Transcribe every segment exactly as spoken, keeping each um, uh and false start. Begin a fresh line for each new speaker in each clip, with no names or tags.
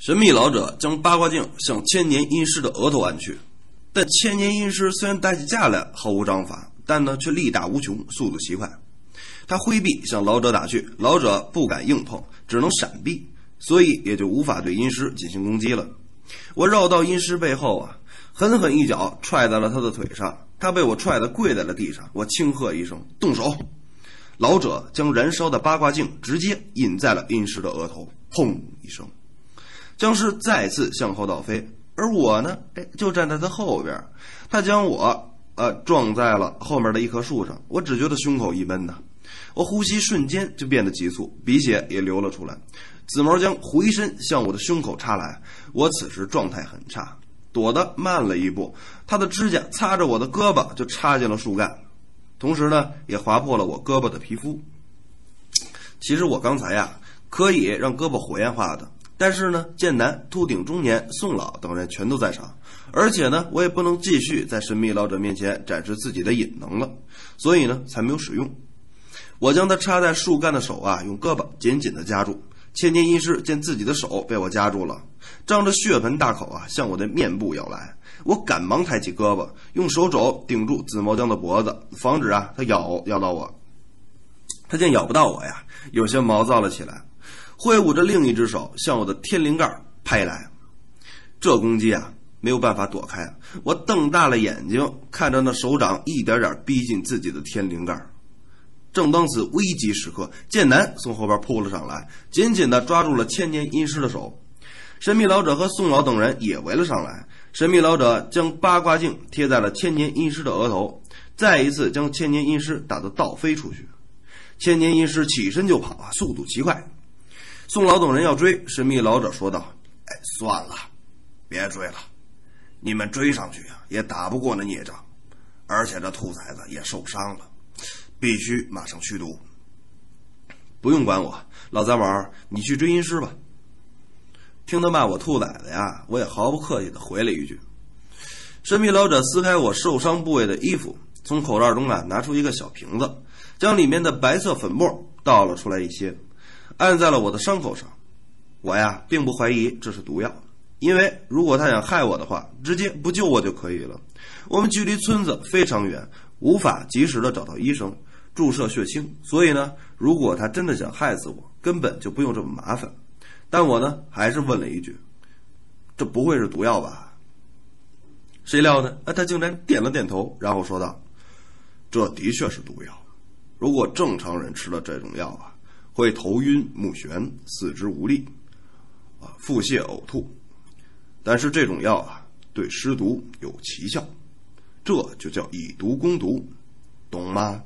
神秘老者将八卦镜向千年阴尸的额头按去，但千年阴尸虽然带起架来毫无章法，但呢却力大无穷，速度奇快。他挥臂向老者打去，老者不敢硬碰，只能闪避，所以也就无法对阴尸进行攻击了。我绕到阴尸背后啊，狠狠一脚踹在了他的腿上，他被我踹得跪在了地上。我轻喝一声：“动手！”老者将燃烧的八卦镜直接引在了阴尸的额头，砰一声，僵尸再次向后倒飞，而我呢，哎，就站在他后边。他将我呃撞在了后面的一棵树上，我只觉得胸口一闷呐，我呼吸瞬间就变得急促，鼻血也流了出来。紫毛将回身向我的胸口插来，我此时状态很差，躲得慢了一步，他的指甲擦着我的胳膊就插进了树干，同时呢也划破了我胳膊的皮肤。其实我刚才呀可以让胳膊火焰化的，但是呢剑南、秃顶中年、宋老等人全都在场，而且呢我也不能继续在神秘老者面前展示自己的隐能了，所以呢才没有使用。我将他插在树干的手啊用胳膊紧紧地夹住。千年阴尸见自己的手被我夹住了，张着血盆大口啊向我的面部咬来。我赶忙抬起胳膊，用手肘顶住紫毛将的脖子，防止啊他咬咬到我。他见咬不到我呀，有些毛躁了起来，挥舞着另一只手向我的天灵盖拍来。这攻击啊没有办法躲开，我瞪大了眼睛看着那手掌一点点逼近自己的天灵盖。正当此危急时刻，剑南从后边扑了上来，紧紧地抓住了千年阴尸的手。神秘老者和宋老等人也围了上来，神秘老者将八卦镜贴在了千年阴尸的额头，再一次将千年阴尸打得倒飞出去。千年阴尸起身就跑啊，速度奇快。宋老等人要追，神秘老者说道：“哎，算了，别追了，你们追上去啊也打不过那孽障，而且这兔崽子也受伤了。必须马上驱毒。”不用管我，老杂毛，你去追阴尸吧。听他骂我兔崽子呀，我也毫不客气地回了一句。神秘老者撕开我受伤部位的衣服，从口袋中啊拿出一个小瓶子，将里面的白色粉末倒了出来一些，按在了我的伤口上。我呀并不怀疑这是毒药，因为如果他想害我的话，直接不救我就可以了。我们距离村子非常远，无法及时的找到医生注射血清，所以呢如果他真的想害死我，根本就不用这么麻烦。但我呢还是问了一句：“这不会是毒药吧？”谁料呢他竟然点了点头，然后说道：“这的确是毒药，如果正常人吃了这种药啊，会头晕目眩，四肢无力啊，腹泻呕吐，但是这种药啊对尸毒有奇效，这就叫以毒攻毒，懂吗？”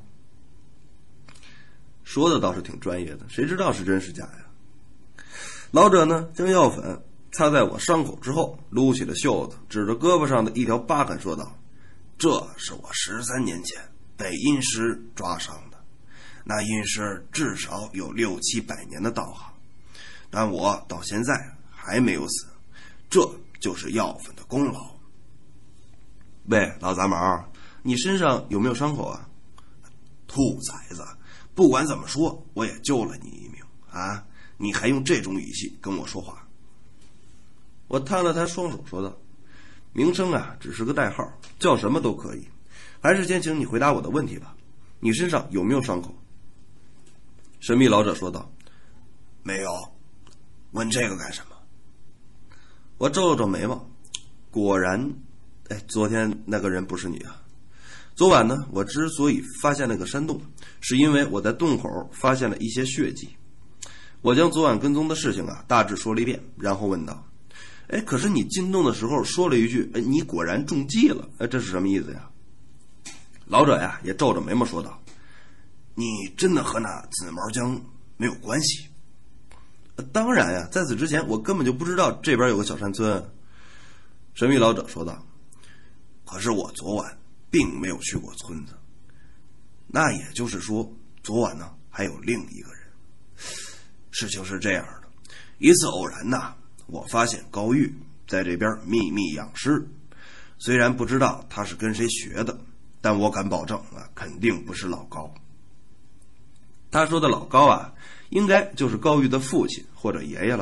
说的倒是挺专业的，谁知道是真是假呀？老者呢将药粉擦在我伤口之后，撸起了袖子，指着胳膊上的一条疤痕说道：“这是我十三年前被阴尸抓伤的，那阴尸至少有六七百年的道行，但我到现在还没有死，这就是药粉的功劳。”喂，老杂毛，你身上有没有伤口啊？兔崽子，不管怎么说，我也救了你一命啊！你还用这种语气跟我说话？我摊了摊双手说道：“名称啊，只是个代号，叫什么都可以。还是先请你回答我的问题吧。你身上有没有伤口？”神秘老者说道：“没有。问这个干什么？”我皱了皱眉毛，果然，哎，昨天那个人不是你啊。昨晚呢，我之所以发现那个山洞，是因为我在洞口发现了一些血迹。我将昨晚跟踪的事情啊大致说了一遍，然后问道：“哎，可是你进洞的时候说了一句，哎，你果然中计了，哎，这是什么意思呀？”老者呀也皱着眉毛说道：“你真的和那紫毛江没有关系？”“当然呀，在此之前我根本就不知道这边有个小山村。”神秘老者说道：“可是我昨晚并没有去过村子，那也就是说，昨晚呢还有另一个人。事情是这样的，一次偶然呐，我发现高玉在这边秘密养尸，虽然不知道他是跟谁学的，但我敢保证啊，肯定不是老高。”他说的老高啊，应该就是高玉的父亲或者爷爷了吧？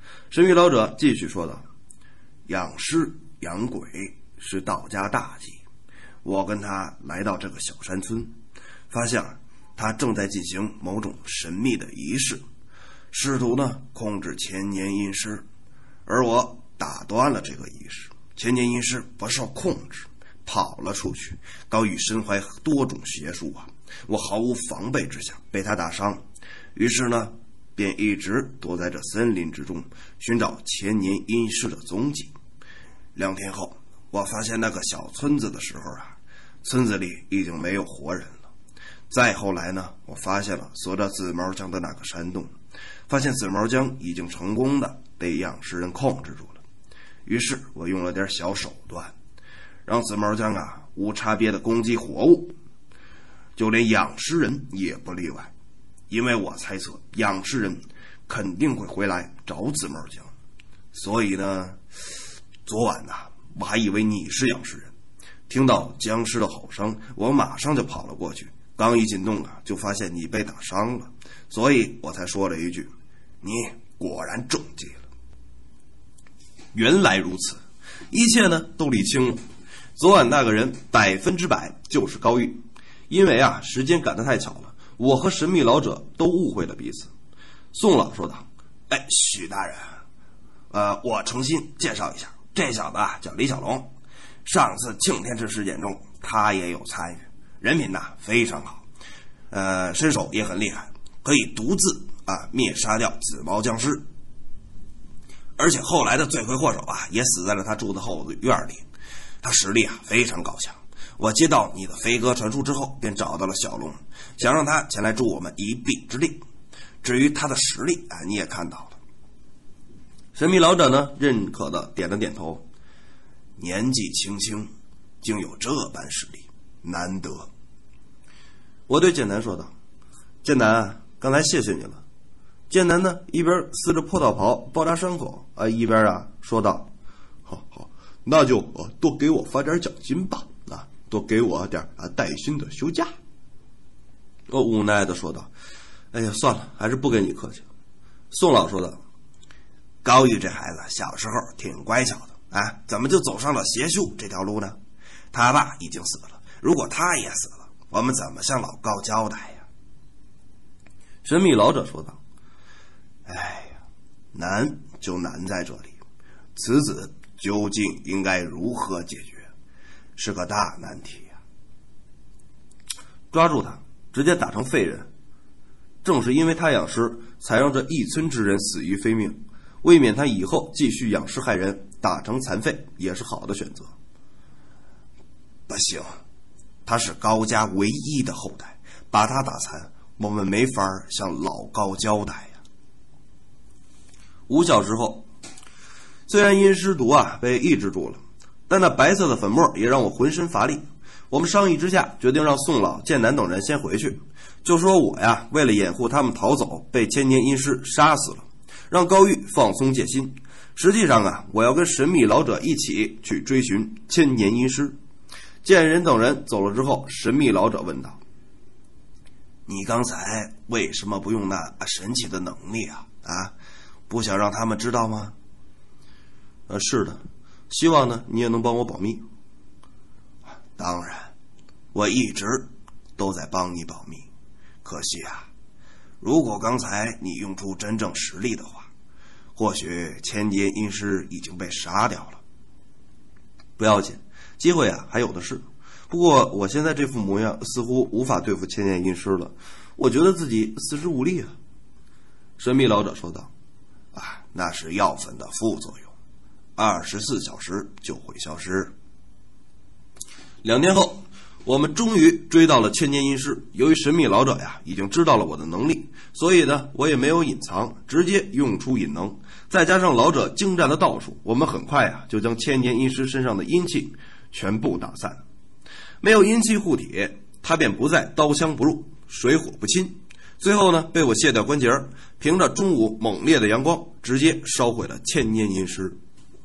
神秘老者继续说道：“养尸养鬼是道家大忌。我跟他来到这个小山村，发现他正在进行某种神秘的仪式，试图呢控制千年阴尸，而我打断了这个仪式。千年阴尸不受控制，跑了出去。高玉身怀多种邪术啊，我毫无防备之下被他打伤，于是呢便一直躲在这森林之中，寻找千年阴尸的踪迹。两天后，我发现那个小村子的时候啊，村子里已经没有活人了。再后来呢，我发现了锁着紫毛江的那个山洞，发现紫毛江已经成功的被养尸人控制住了。于是我用了点小手段，让紫毛江啊无差别的攻击活物，就连养尸人也不例外。因为我猜测养尸人肯定会回来找紫毛江，所以呢，昨晚呐、啊，我还以为你是养尸人。听到僵尸的吼声，我马上就跑了过去。刚一进洞啊，就发现你被打伤了，所以我才说了一句：“你果然中计了。”原来如此，一切呢都理清了。昨晚那个人百分之百就是高玉，因为啊时间赶得太巧了，我和神秘老者都误会了彼此。宋老说道：“哎，许大人，呃，我重新介绍一下，这小子啊叫李小龙。上次庆天池事件中，他也有参与，人品呐非常好，呃，身手也很厉害，可以独自啊灭杀掉紫毛僵尸。而且后来的罪魁祸首啊，也死在了他住的后院里。他实力啊非常高强。我接到你的飞鸽传书之后，便找到了小龙，想让他前来助我们一臂之力。至于他的实力啊，你也看到了。”神秘老者呢，认可的点了点头。年纪轻轻，竟有这般实力，难得。我对剑南说道：“剑南，刚才谢谢你了。”剑南呢，一边撕着破道袍包扎伤口啊，一边啊说道：“好好，那就、呃、多给我发点奖金吧，啊，多给我点啊带薪的休假。”我无奈的说道：“哎呀，算了，还是不跟你客气了。”宋老说道：“高玉这孩子小时候挺乖巧的。啊，怎么就走上了邪术这条路呢？他爸已经死了，如果他也死了，我们怎么向老高交代呀？”神秘老者说道：“哎呀，难就难在这里，此子究竟应该如何解决，是个大难题呀。抓住他，直接打成废人。正是因为他养尸，才让这一村之人死于非命，未免他以后继续养尸害人，打成残废也是好的选择。不行，他是高家唯一的后代，把他打残，我们没法向老高交代呀。”五小时后，虽然阴尸毒啊被抑制住了，但那白色的粉末也让我浑身乏力。我们商议之下，决定让宋老、剑南等人先回去，就说我呀为了掩护他们逃走，被千年阴尸杀死了，让高玉放松戒心。实际上啊，我要跟神秘老者一起去追寻千年阴尸。见人等人走了之后，神秘老者问道：“你刚才为什么不用那神奇的能力啊？啊，不想让他们知道吗？”“呃，是的，希望呢你也能帮我保密。”“当然，我一直都在帮你保密。可惜啊，如果刚才你用出真正实力的话，或许千年阴尸已经被杀掉了。”“不要紧，机会啊还有的是。不过我现在这副模样似乎无法对付千年阴尸了，我觉得自己四肢无力啊。”神秘老者说道：“啊，那是药粉的副作用，二十四小时就会消失。”两天后，我们终于追到了千年阴尸。由于神秘老者呀已经知道了我的能力，所以呢我也没有隐藏，直接用出隐能，再加上老者精湛的道术，我们很快呀就将千年阴尸身上的阴气全部打散。没有阴气护体，他便不再刀枪不入，水火不侵。最后呢被我卸掉关节，凭着中午猛烈的阳光，直接烧毁了千年阴尸。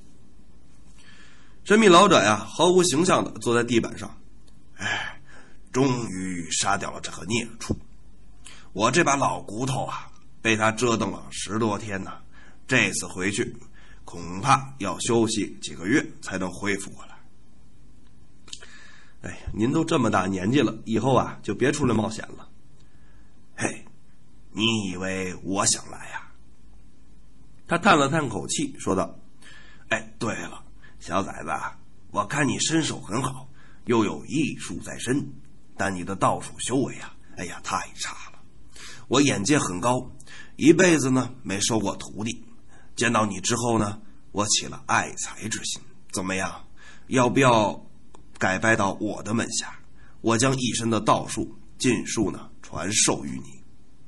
神秘老者呀毫无形象地坐在地板上，哎，终于杀掉了这个孽畜。我这把老骨头啊被他折腾了十多天呢， 这次回去恐怕要休息几个月才能恢复过来。哎呀，您都这么大年纪了，以后啊就别出来冒险了。嘿，你以为我想来呀？他叹了叹口气说道：哎，对了，小崽子，我看你身手很好，又有艺术在身，但你的道术修为啊，哎呀，太差了。我眼界很高，一辈子呢没收过徒弟，见到你之后呢，我起了爱才之心。怎么样，要不要改拜到我的门下？我将一身的道术尽数呢传授于你。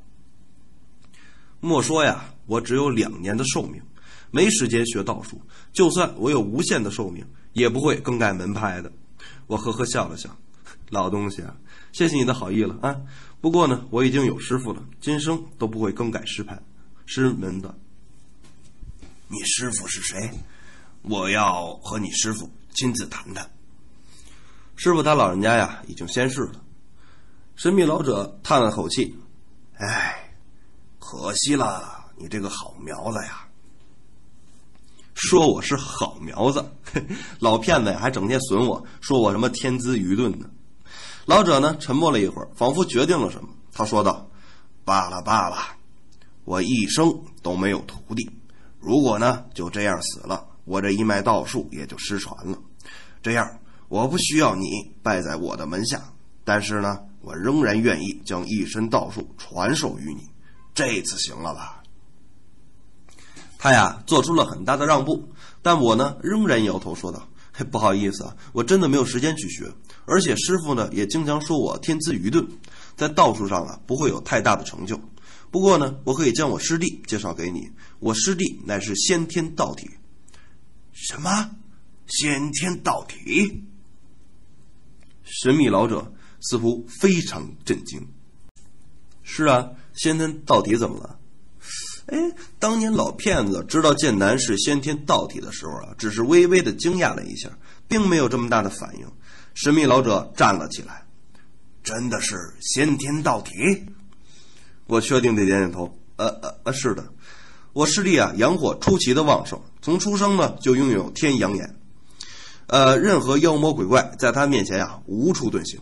莫说呀，我只有两年的寿命，没时间学道术，就算我有无限的寿命，也不会更改门派的。我呵呵笑了笑，老东西啊，谢谢你的好意了啊。不过呢，我已经有师傅了，今生都不会更改师派师门的。你师傅是谁？我要和你师傅亲自谈谈。师傅他老人家呀，已经仙逝了。神秘老者叹了口气，哎，可惜了，你这个好苗子呀。说我是好苗子，老骗子呀，还整天损我，说我什么天资愚钝呢。老者呢沉默了一会儿，仿佛决定了什么，他说道：罢了罢了，我一生都没有徒弟，如果呢就这样死了，我这一脉道术也就失传了。这样我不需要你拜在我的门下，但是呢我仍然愿意将一身道术传授于你，这次行了吧？他呀做出了很大的让步，但我呢仍然摇头说道：嘿，不好意思啊，我真的没有时间去学，而且师傅呢也经常说我天资愚钝，在道术上啊不会有太大的成就。不过呢，我可以将我师弟介绍给你，我师弟乃是先天道体。什么？先天道体？神秘老者似乎非常震惊。是啊，先天道体怎么了？哎，当年老骗子知道剑南是先天道体的时候啊，只是微微的惊讶了一下，并没有这么大的反应。神秘老者站了起来，真的是先天道体？我确定地点点头，呃呃呃，是的，我师弟啊，阳火出奇的旺盛，从出生呢就拥有天阳眼，呃，任何妖魔鬼怪在他面前啊无处遁形。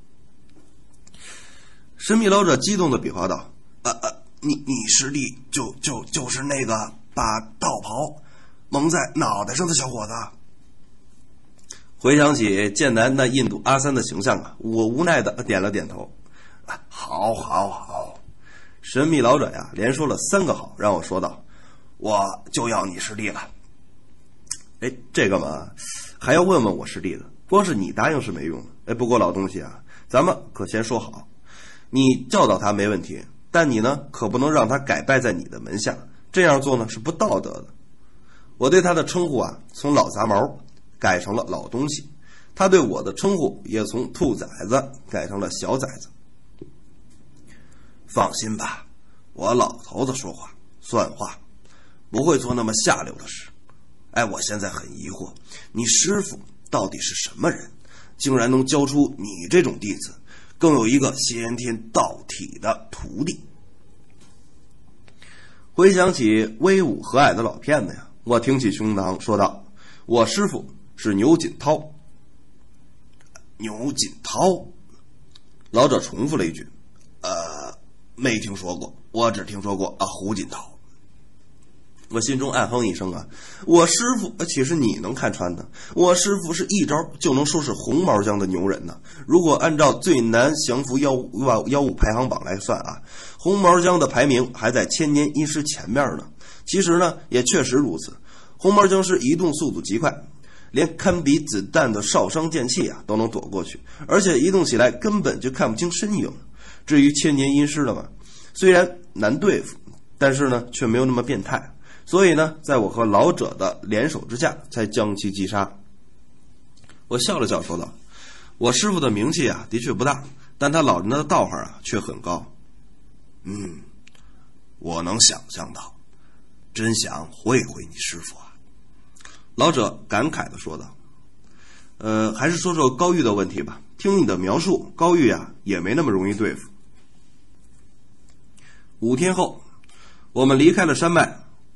神秘老者激动地比划道：呃呃。你你师弟就就就是那个把道袍蒙在脑袋上的小伙子。回想起剑南那印度阿三的形象啊，我无奈的点了点头。啊，好好好，神秘老者呀连说了三个好，让我说道：我就要你师弟了。哎，这个嘛还要问问我师弟的，光是你答应是没用的。哎，不过老东西啊，咱们可先说好，你教导他没问题，但你呢可不能让他改拜在你的门下，这样做呢是不道德的。我对他的称呼啊从老杂毛改成了老东西，他对我的称呼也从兔崽子改成了小崽子。放心吧，我老头子说话算话，不会做那么下流的事。哎，我现在很疑惑，你师父到底是什么人，竟然能教出你这种弟子，更有一个先天道体的徒弟。回想起威武和蔼的老骗子呀，我挺起胸膛说道：我师父是牛锦涛。牛锦涛？老者重复了一句：呃，没听说过，我只听说过啊胡锦涛。我心中暗哼一声啊，我师父岂是你能看穿的？我师父是一招就能收拾红毛江的牛人呢。如果按照最难降服妖物妖物排行榜来算啊，红毛江的排名还在千年阴师前面呢。其实呢，也确实如此。红毛江师移动速度极快，连堪比子弹的少商剑气啊都能躲过去，而且移动起来根本就看不清身影。至于千年阴师了嘛，虽然难对付，但是呢却没有那么变态。所以呢，在我和老者的联手之下，才将其击杀。我笑了笑说道：我师父的名气啊的确不大，但他老人的道行啊却很高。嗯，我能想象到，真想会会你师父啊。老者感慨地说道：呃，还是说说高玉的问题吧，听你的描述，高玉啊也没那么容易对付。五天后，我们离开了山脉，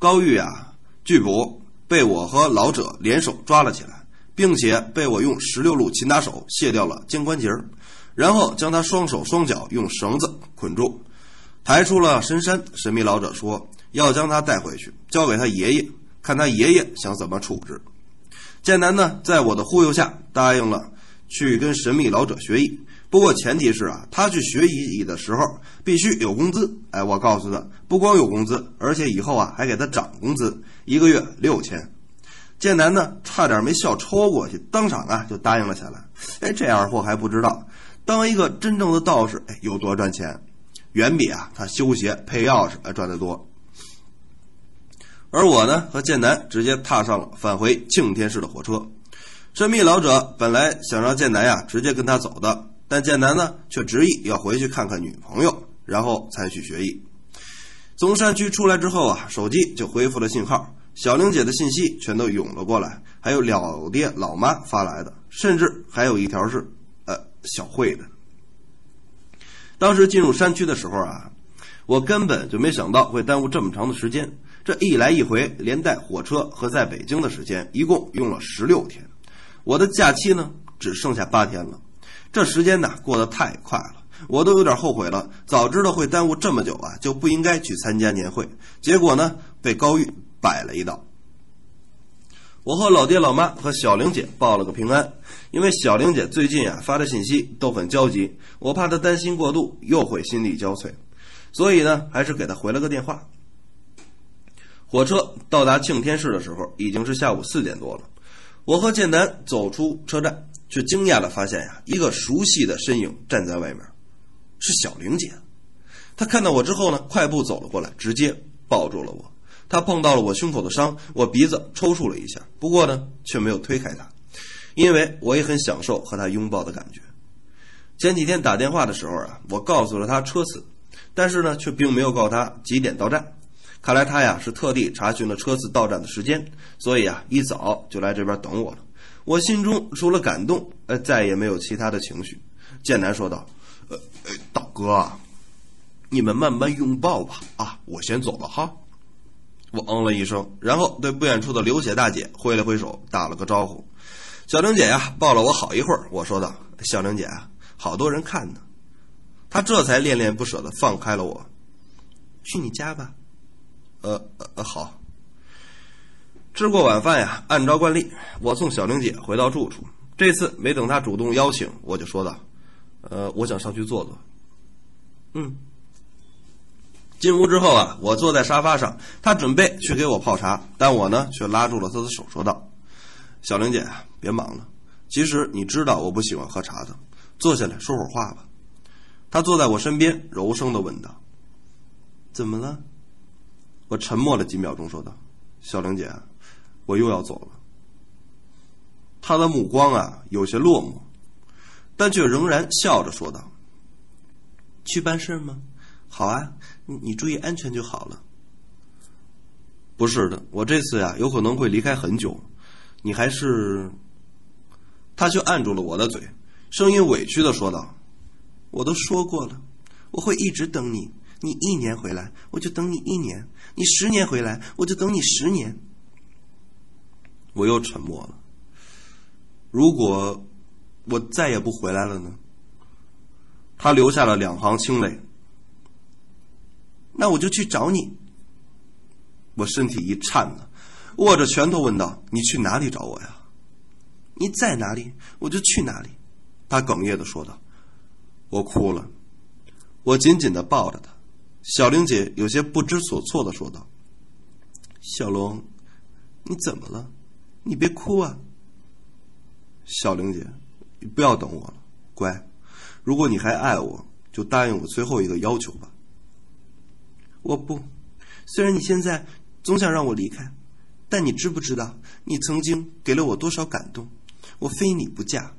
高玉啊拒捕，被我和老者联手抓了起来，并且被我用十六路擒拿手卸掉了肩关节，然后将他双手双脚用绳子捆住，抬出了深山。神秘老者说要将他带回去，交给他爷爷，看他爷爷想怎么处置。剑南呢，在我的忽悠下答应了去跟神秘老者学艺，不过前提是啊，他去学艺的时候必须有工资。哎，我告诉他，不光有工资，而且以后啊还给他涨工资，一个月六千。剑南呢，差点没笑抽过去，当场啊就答应了下来。哎，这二货还不知道，当一个真正的道士，哎，有多赚钱，远比啊他修鞋配钥匙哎赚得多。而我呢，和剑南直接踏上了返回庆天市的火车。神秘老者本来想让剑南呀直接跟他走的，但剑南呢却执意要回去看看女朋友，然后才去学艺。从山区出来之后啊，手机就恢复了信号，小玲姐的信息全都涌了过来，还有老爹老妈发来的，甚至还有一条是呃小慧的。当时进入山区的时候啊，我根本就没想到会耽误这么长的时间，这一来一回连带火车和在北京的时间一共用了十六天，我的假期呢只剩下八天了。这时间呢过得太快了，我都有点后悔了，早知道会耽误这么久啊，就不应该去参加年会，结果呢被高玉摆了一道。我和老爹老妈和小玲姐报了个平安，因为小玲姐最近啊发的信息都很焦急，我怕她担心过度又会心力交瘁，所以呢还是给她回了个电话。火车到达庆天市的时候已经是下午四点多了，我和剑南走出车站，却惊讶地发现呀，一个熟悉的身影站在外面，是小玲姐。她看到我之后呢，快步走了过来，直接抱住了我。她碰到了我胸口的伤，我鼻子抽搐了一下，不过呢却没有推开她，因为我也很享受和她拥抱的感觉。前几天打电话的时候啊，我告诉了她车次，但是呢却并没有告诉她几点到站。看来他呀是特地查询了车次到站的时间，所以啊一早就来这边等我了。我心中除了感动，呃，再也没有其他的情绪。剑南说道：“呃，呃道哥啊，你们慢慢拥抱吧，啊，我先走了哈。”我嗯了一声，然后对不远处的刘姐大姐挥了挥手，打了个招呼。小玲姐呀抱了我好一会儿，我说道：“小玲姐啊，好多人看呢。”她这才恋恋不舍地放开了我。去你家吧。呃呃好。吃过晚饭呀，按照惯例，我送小玲姐回到住处。这次没等她主动邀请，我就说道：“呃，我想上去坐坐。”嗯。进屋之后啊，我坐在沙发上，她准备去给我泡茶，但我呢却拉住了她的手，说道：“小玲姐，别忙了。其实你知道我不喜欢喝茶的，坐下来说会儿话吧。”她坐在我身边，柔声地问道：“怎么了？”我沉默了几秒钟，说道：“小玲姐，我又要走了。”她的目光啊有些落寞，但却仍然笑着说道：“去办事吗？好啊，你你注意安全就好了。”“不是的，我这次呀有可能会离开很久，你还是……”她却按住了我的嘴，声音委屈地说道：“我都说过了，我会一直等你。你一年回来，我就等你一年；你十年回来，我就等你十年。”我又沉默了。如果我再也不回来了呢？他流下了两行清泪。那我就去找你。我身体一颤呢，握着拳头问道：“你去哪里找我呀？”“你在哪里，我就去哪里。”他哽咽地说道。我哭了，我紧紧地抱着他。小玲姐有些不知所措地说道：“小龙，你怎么了？你别哭啊。”“小玲姐，你不要等我了，乖，如果你还爱我，就答应我最后一个要求吧。”“我不，虽然你现在总想让我离开，但你知不知道你曾经给了我多少感动？我非你不嫁。”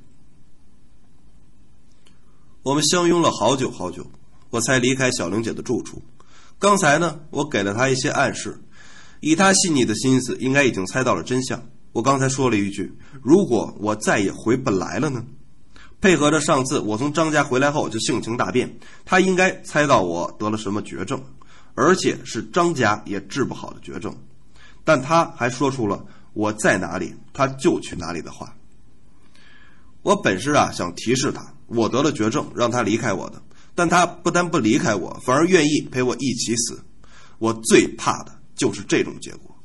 我们相拥了好久好久，我才离开小玲姐的住处。刚才呢，我给了她一些暗示，以她细腻的心思，应该已经猜到了真相。我刚才说了一句：“如果我再也回不来了呢？”配合着上次我从张家回来后就性情大变，她应该猜到我得了什么绝症，而且是张家也治不好的绝症。 但他还说出了我在哪里他就去哪里的话。我本是啊想提示他我得了绝症让他离开我的，但他不但不离开我，反而愿意陪我一起死。我最怕的就是这种结果。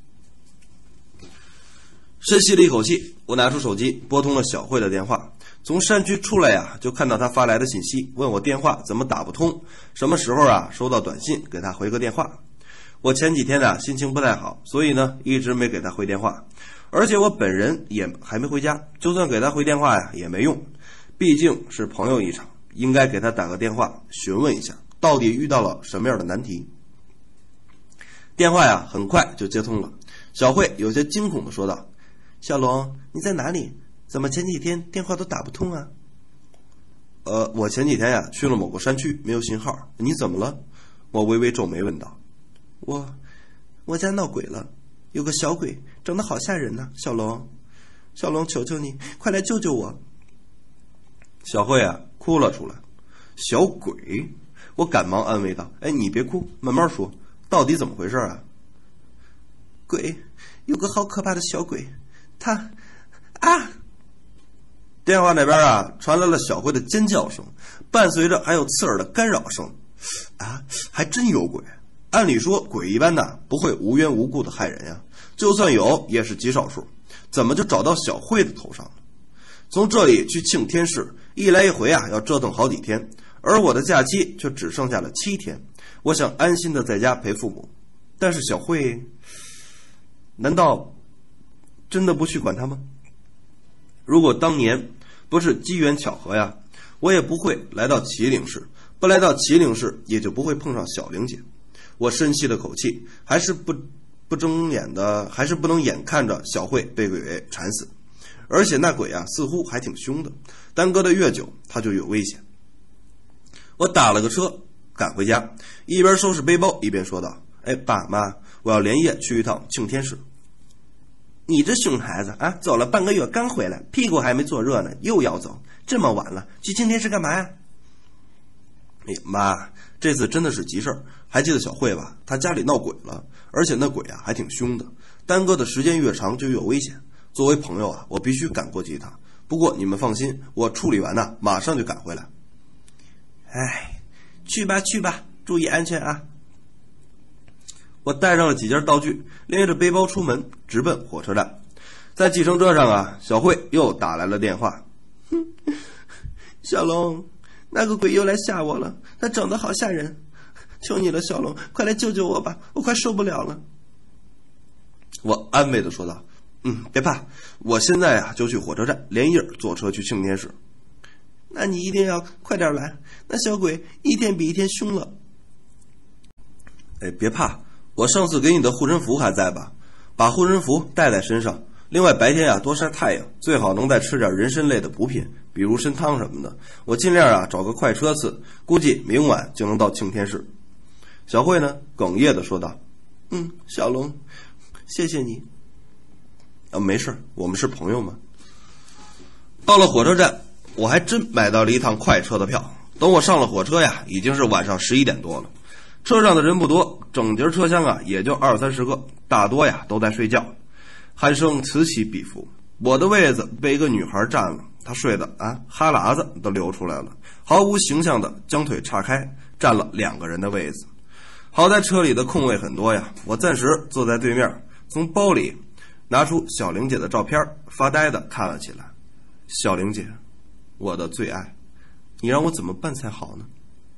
深吸了一口气，我拿出手机拨通了小慧的电话。从山区出来呀，就看到他发来的信息，问我电话怎么打不通，什么时候啊收到短信给他回个电话。我前几天啊心情不太好，所以呢一直没给他回电话，而且我本人也还没回家，就算给他回电话呀也没用，毕竟是朋友一场，应该给他打个电话询问一下到底遇到了什么样的难题。电话呀很快就接通了，小慧有些惊恐地说道：小龙，你在哪里？怎么前几天电话都打不通啊？呃，我前几天呀去了某个山区，没有信号。你怎么了？我微微皱眉问道。我，我家闹鬼了，有个小鬼，长得好吓人呐、啊！小龙，小龙，求求你，快来救救我！小慧啊哭了出来。小鬼？我赶忙安慰道：哎，你别哭，慢慢说，到底怎么回事啊？鬼，有个好可怕的小鬼，他，啊！电话那边啊传来了小慧的尖叫声，伴随着还有刺耳的干扰声。啊，还真有鬼！按理说鬼一般呢不会无缘无故的害人呀，就算有也是极少数，怎么就找到小慧的头上了？从这里去庆天市一来一回啊要折腾好几天，而我的假期却只剩下了七天，我想安心的在家陪父母，但是小慧难道真的不去管他吗？如果当年不是机缘巧合呀，我也不会来到麒麟市，不来到麒麟市也就不会碰上小玲姐。我深吸了口气，还是不不睁眼的，还是不能眼看着小慧被鬼缠死，而且那鬼啊似乎还挺凶的，耽搁的越久他就越危险。我打了个车赶回家，一边收拾背包一边说道：哎，爸妈，我要连夜去一趟庆天市。你这熊孩子啊，走了半个月刚回来，屁股还没坐热呢，又要走，这么晚了，去庆天市干嘛呀？哎，妈，这次真的是急事儿，还记得小慧吧？她家里闹鬼了，而且那鬼啊还挺凶的，耽搁的时间越长就越有危险。作为朋友啊，我必须赶过去一趟。不过你们放心，我处理完呢，马上就赶回来。哎，去吧去吧，注意安全啊！我带上了几件道具，拎着背包出门，直奔火车站。在计程车上啊，小慧又打来了电话。哼，小龙，那个鬼又来吓我了，他长得好吓人，求你了，小龙，快来救救我吧，我快受不了了。我安慰地说道：嗯，别怕，我现在啊就去火车站，连夜坐车去庆天市。那你一定要快点来，那小鬼一天比一天凶了。哎，别怕，我上次给你的护身符还在吧？把护身符带在身上。另外白天啊多晒太阳，最好能再吃点人参类的补品，比如参汤什么的。我尽量啊找个快车次，估计明晚就能到庆天市。小慧呢哽咽地说道：嗯，小龙，谢谢你。啊，没事，我们是朋友嘛。到了火车站，我还真买到了一趟快车的票。等我上了火车呀，已经是晚上十一点多了。车上的人不多，整节车厢啊也就二三十个，大多呀都在睡觉，鼾声此起彼伏。我的位子被一个女孩占了，她睡的啊哈喇子都流出来了，毫无形象的将腿岔开，占了两个人的位子。好在车里的空位很多呀，我暂时坐在对面，从包里拿出小玲姐的照片，发呆的看了起来。小玲姐，我的最爱，你让我怎么办才好呢？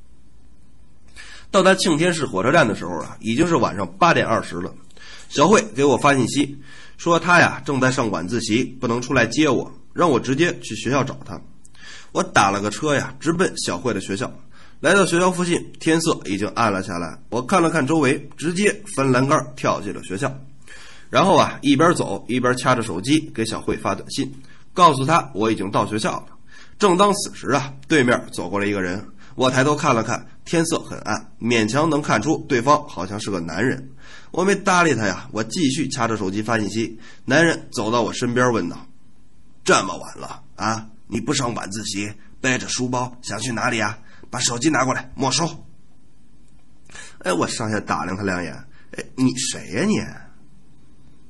到达庆天市火车站的时候啊，已经是晚上八点二十了。小慧给我发信息说她呀正在上晚自习，不能出来接我，让我直接去学校找她。我打了个车呀，直奔小慧的学校。来到学校附近，天色已经暗了下来。我看了看周围，直接翻栏杆跳进了学校。然后啊，一边走一边掐着手机给小慧发短信，告诉她我已经到学校了。正当此时啊，对面走过来一个人。我抬头看了看，天色很暗，勉强能看出对方好像是个男人。我没搭理他呀，我继续掐着手机发信息。男人走到我身边问道：这么晚了啊，你不上晚自习，背着书包想去哪里啊？把手机拿过来，没收。哎，我上下打量他两眼。哎，你谁呀你？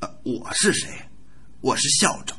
呃，我是谁？我是校长。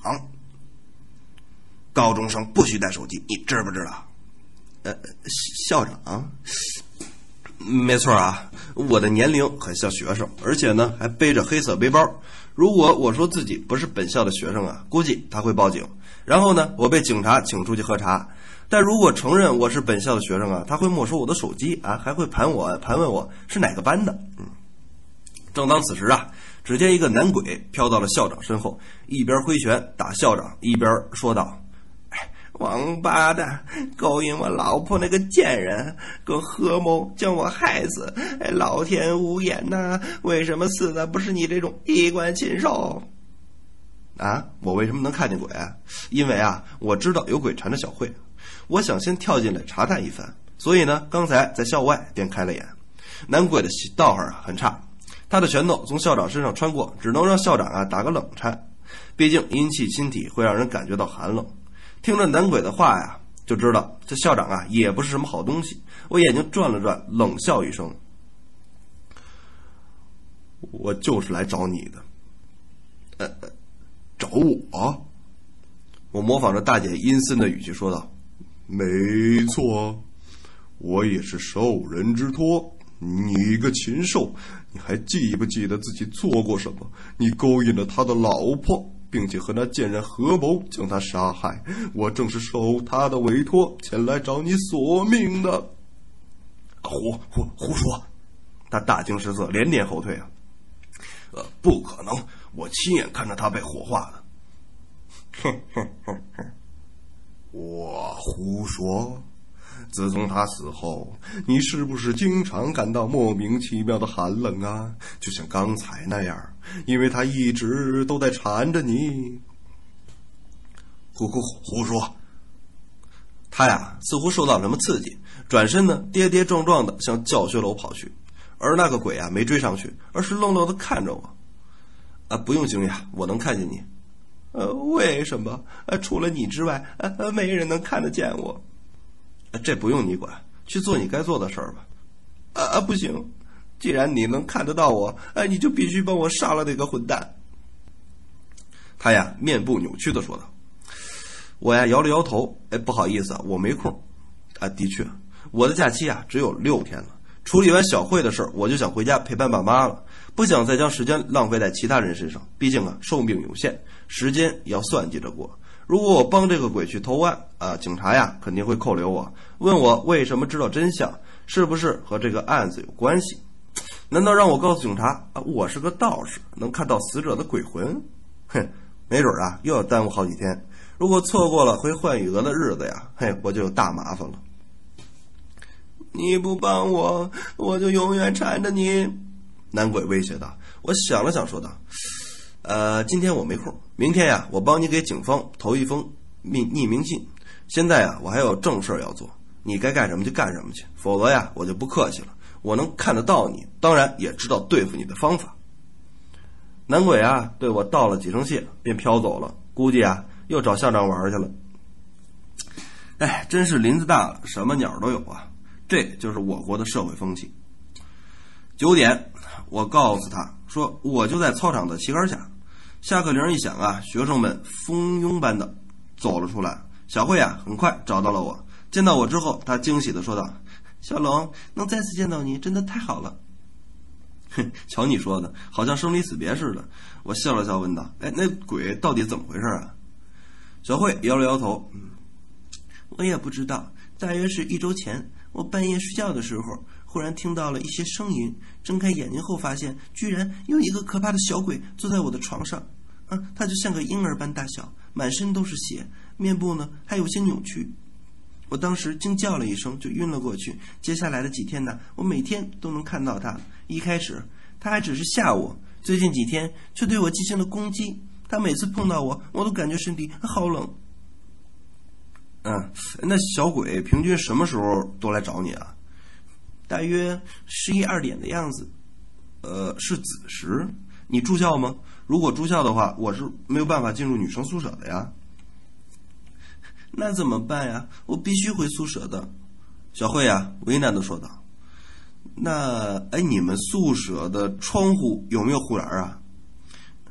高中生不许带手机，你知不知道？呃，校长？没错啊，我的年龄很像学生，而且呢还背着黑色背包。如果我说自己不是本校的学生啊，估计他会报警，然后呢我被警察请出去喝茶。但如果承认我是本校的学生啊，他会没收我的手机啊，还会盘我盘问我是哪个班的。嗯，正当此时啊，只见一个男鬼飘到了校长身后，一边挥拳打校长，一边说道：王八蛋，勾引我老婆那个贱人，跟合谋将我害死！哎，老天无眼呐、啊，为什么死的不是你这种衣冠禽兽？啊，我为什么能看见鬼啊？因为啊，我知道有鬼缠着小慧，我想先跳进来查探一番，所以呢，刚才在校外便开了眼。男鬼的道行啊很差，他的拳头从校长身上穿过，只能让校长啊打个冷颤，毕竟阴气侵体会让人感觉到寒冷。听着男鬼的话呀，就知道这校长啊也不是什么好东西。我眼睛转了转，冷笑一声：我就是来找你的。呃，找我？我模仿着大姐阴森的语气说道：没错，我也是受人之托。你个禽兽，你还记不记得自己做过什么？你勾引了他的老婆，并且和那贱人合谋将他杀害，我正是受他的委托前来找你索命的。胡胡胡说！他大惊失色，连连后退啊！呃，不可能，我亲眼看着他被火化的。哼哼哼哼，我胡说。自从他死后，你是不是经常感到莫名其妙的寒冷啊？就像刚才那样，因为他一直都在缠着你。胡胡胡说！他呀，似乎受到什么刺激，转身呢，跌跌撞撞的向教学楼跑去。而那个鬼啊，没追上去，而是愣愣的看着我。啊，不用惊讶，我能看见你。呃，为什么？呃，除了你之外，呃，没人能看得见我。这不用你管，去做你该做的事儿吧。啊啊，不行！既然你能看得到我，哎，你就必须帮我杀了那个混蛋。他呀，面部扭曲的说道。我呀，摇了摇头，哎，不好意思啊，我没空。啊，的确，我的假期啊只有六天了。处理完小慧的事儿，我就想回家陪伴爸妈了，不想再将时间浪费在其他人身上。毕竟啊，寿命有限，时间要算计着过。如果我帮这个鬼去投案啊，警察呀肯定会扣留我，问我为什么知道真相，是不是和这个案子有关系？难道让我告诉警察啊，我是个道士，能看到死者的鬼魂？哼，没准啊又要耽误好几天。如果错过了回幻雨阁的日子呀，嘿，我就有大麻烦了。你不帮我，我就永远缠着你。男鬼威胁道。我想了想说道。呃，今天我没空，明天呀，我帮你给警方投一封匿匿名信。现在呀，我还有正事要做，你该干什么就干什么去，否则呀，我就不客气了。我能看得到你，当然也知道对付你的方法。男鬼啊，对我道了几声谢，便飘走了，估计啊，又找校长玩去了。哎，真是林子大了，什么鸟都有啊！这就是我国的社会风气。九点，我告诉他说，我就在操场的旗杆下。下课铃一响啊，学生们蜂拥般的走了出来。小慧啊，很快找到了我，见到我之后，她惊喜的说道：“小龙，能再次见到你，真的太好了。”哼，瞧你说的，好像生离死别似的。我笑了笑，问道：“哎，那鬼到底怎么回事啊？”小慧摇了摇头：“我也不知道，大约是一周前，我半夜睡觉的时候，忽然听到了一些声音，睁开眼睛后发现，居然有一个可怕的小鬼坐在我的床上。啊，他就像个婴儿般大小，满身都是血，面部呢还有些扭曲。我当时惊叫了一声，就晕了过去。接下来的几天呢，我每天都能看到他。一开始他还只是吓我，最近几天却对我进行了攻击。他每次碰到我，我都感觉身体好冷。嗯，那小鬼平均什么时候都来找你啊？大约十一二点的样子。呃，是子时。你住校吗？如果住校的话，我是没有办法进入女生宿舍的呀。那怎么办呀？我必须回宿舍的。小慧啊，为难的说道。那，哎，你们宿舍的窗户有没有护栏啊？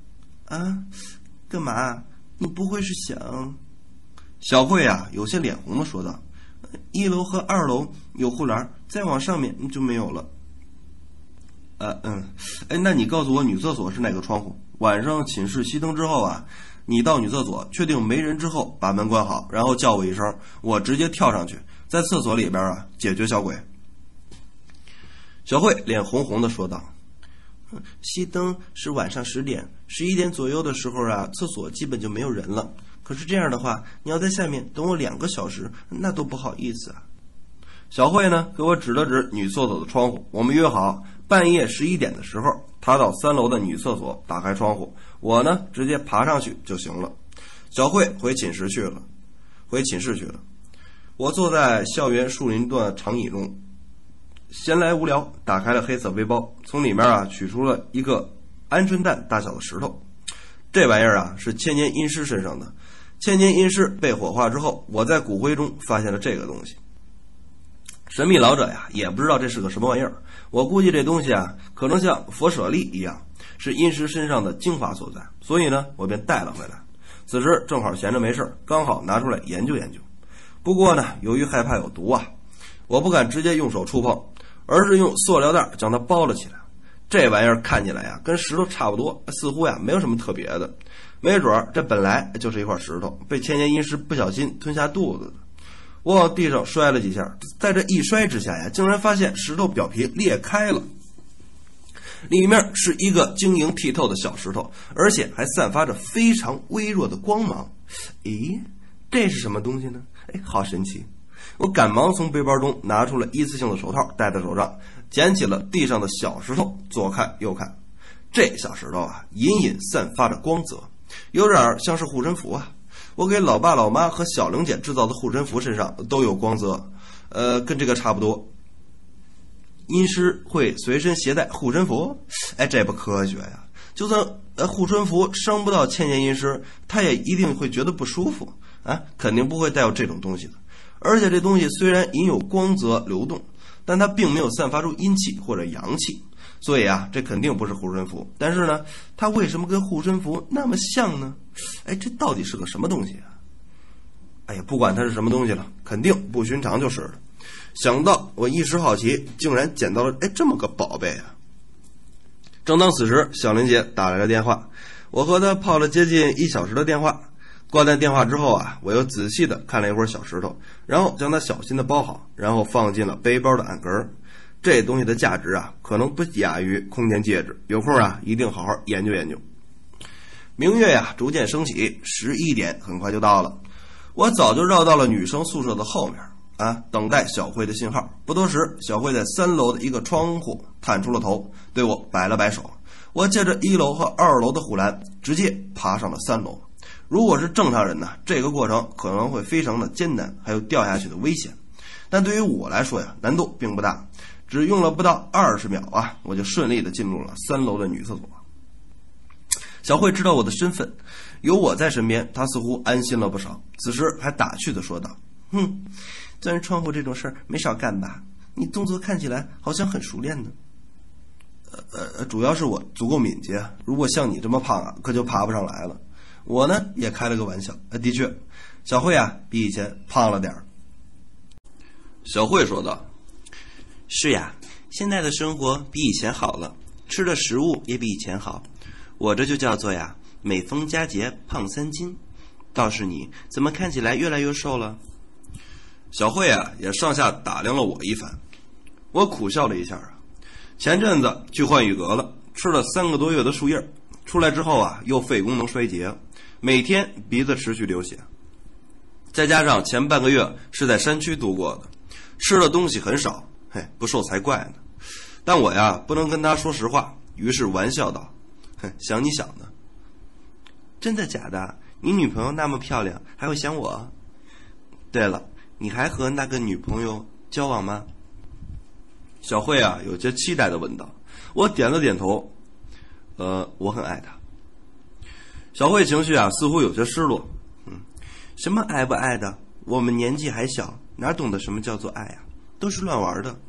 啊，干嘛？你不会是想……小慧啊，有些脸红的说道：“一楼和二楼有护栏，再往上面就没有了。”呃嗯，哎，那你告诉我女厕所是哪个窗户？晚上寝室熄灯之后啊，你到女厕所确定没人之后，把门关好，然后叫我一声，我直接跳上去，在厕所里边啊解决小鬼。小慧脸红红的说道：“熄灯是晚上十点，十一点左右的时候啊，厕所基本就没有人了。可是这样的话，你要在下面等我两个小时，那多不好意思啊。”小慧呢，给我指了指女厕所的窗户，我们约好半夜十一点的时候，她到三楼的女厕所打开窗户，我呢直接爬上去就行了。小慧回寝室去了，回寝室去了。我坐在校园树林的长椅中，闲来无聊，打开了黑色背包，从里面啊取出了一个鹌鹑蛋大小的石头。这玩意儿啊是千年阴尸身上的，千年阴尸被火化之后，我在骨灰中发现了这个东西。神秘老者呀也不知道这是个什么玩意儿，我估计这东西啊可能像佛舍利一样，是阴尸身上的精华所在，所以呢我便带了回来。此时正好闲着没事，刚好拿出来研究研究。不过呢由于害怕有毒啊，我不敢直接用手触碰，而是用塑料袋将它包了起来。这玩意儿看起来呀跟石头差不多，似乎呀没有什么特别的，没准这本来就是一块石头，被千年阴尸不小心吞下肚子的。我往地上摔了几下，在这一摔之下呀，竟然发现石头表皮裂开了，里面是一个晶莹剔透的小石头，而且还散发着非常微弱的光芒。咦，这是什么东西呢？哎，好神奇！我赶忙从背包中拿出了一次性的手套，戴在手上，捡起了地上的小石头，左看右看。这小石头啊，隐隐散发着光泽，有点像是护身符啊。我给老爸老妈和小玲姐制造的护身符身上都有光泽，呃，跟这个差不多。阴尸会随身携带护身符？哎，这不科学呀！就算呃护身符伤不到千年阴尸，他也一定会觉得不舒服啊，肯定不会带有这种东西的。而且这东西虽然隐有光泽流动，但它并没有散发出阴气或者阳气，所以啊，这肯定不是护身符。但是呢，它为什么跟护身符那么像呢？哎，这到底是个什么东西啊？哎呀，不管它是什么东西了，肯定不寻常就是了。想到我一时好奇，竟然捡到了哎这么个宝贝啊！正当此时，小玲姐打来了电话，我和她泡了接近一小时的电话。挂断电话之后啊，我又仔细的看了一会儿小石头，然后将它小心的包好，然后放进了背包的暗格。这东西的价值啊，可能不亚于空间戒指，有空啊一定好好研究研究。明月呀逐渐升起，十一点很快就到了。我早就绕到了女生宿舍的后面啊，等待小慧的信号。不多时，小慧在三楼的一个窗户探出了头，对我摆了摆手。我借着一楼和二楼的护栏，直接爬上了三楼。如果是正常人呢，这个过程可能会非常的艰难，还有掉下去的危险。但对于我来说呀，难度并不大，只用了不到二十秒啊，我就顺利的进入了三楼的女厕所。小慧知道我的身份，有我在身边，她似乎安心了不少。此时还打趣的说道：“哼，钻窗户这种事儿没少干吧？你动作看起来好像很熟练呢。”呃呃，主要是我足够敏捷，如果像你这么胖啊，可就爬不上来了。我呢也开了个玩笑，呃，的确，小慧啊比以前胖了点儿。小慧说道：“是呀，现在的生活比以前好了，吃的食物也比以前好。我这就叫做呀，每逢佳节胖三斤。倒是你怎么看起来越来越瘦了？”小慧啊也上下打量了我一番，我苦笑了一下啊，前阵子去换羽阁了，吃了三个多月的树叶，出来之后啊又肺功能衰竭，每天鼻子持续流血，再加上前半个月是在山区度过的，吃的东西很少，嘿，不瘦才怪呢。但我呀不能跟他说实话，于是玩笑道：“哼，想你想的。”“真的假的？你女朋友那么漂亮，还会想我？对了，你还和那个女朋友交往吗？”小慧啊有些期待地问道。我点了点头，呃，我很爱她。小慧情绪啊似乎有些失落。嗯，什么爱不爱的？我们年纪还小，哪懂得什么叫做爱啊？都是乱玩的。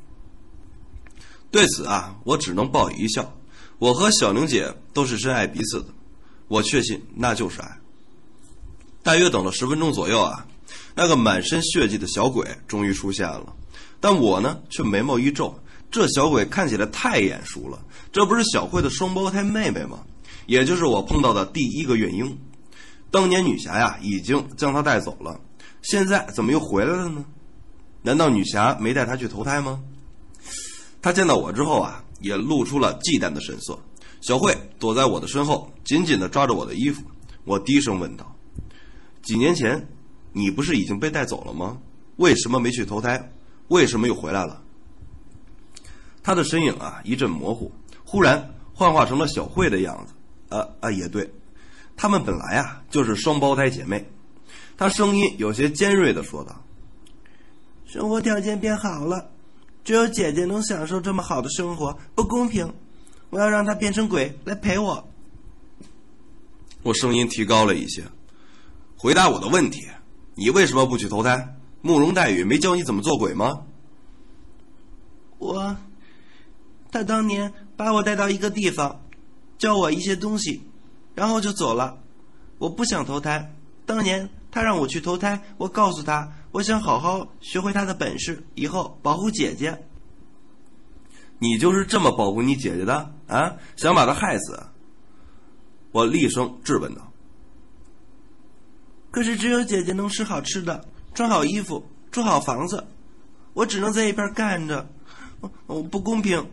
对此啊，我只能报以一笑。我和小玲姐都是深爱彼此的。 我确信那就是爱。大约等了十分钟左右啊，那个满身血迹的小鬼终于出现了，但我呢却眉毛一皱，这小鬼看起来太眼熟了，这不是小慧的双胞胎妹妹吗？也就是我碰到的第一个月英。当年女侠呀已经将她带走了，现在怎么又回来了呢？难道女侠没带她去投胎吗？她见到我之后啊，也露出了忌惮的神色。小慧躲在我的身后，紧紧地抓着我的衣服。我低声问道：几年前你不是已经被带走了吗？为什么没去投胎？为什么又回来了？她的身影啊一阵模糊，忽然幻化成了小慧的样子。啊啊，也对，她们本来啊就是双胞胎姐妹。她声音有些尖锐地说道：生活条件变好了，只有姐姐能享受这么好的生活，不公平，我要让她变成鬼来陪我。我声音提高了一些，回答我的问题，你为什么不去投胎？慕容黛玉没教你怎么做鬼吗？我，她当年把我带到一个地方，教我一些东西，然后就走了。我不想投胎，当年她让我去投胎，我告诉她，我想好好学会她的本事，以后保护姐姐。你就是这么保护你姐姐的啊？想把她害死？我厉声质问道。可是只有姐姐能吃好吃的，穿好衣服，住好房子，我只能在一边干着，我不公平。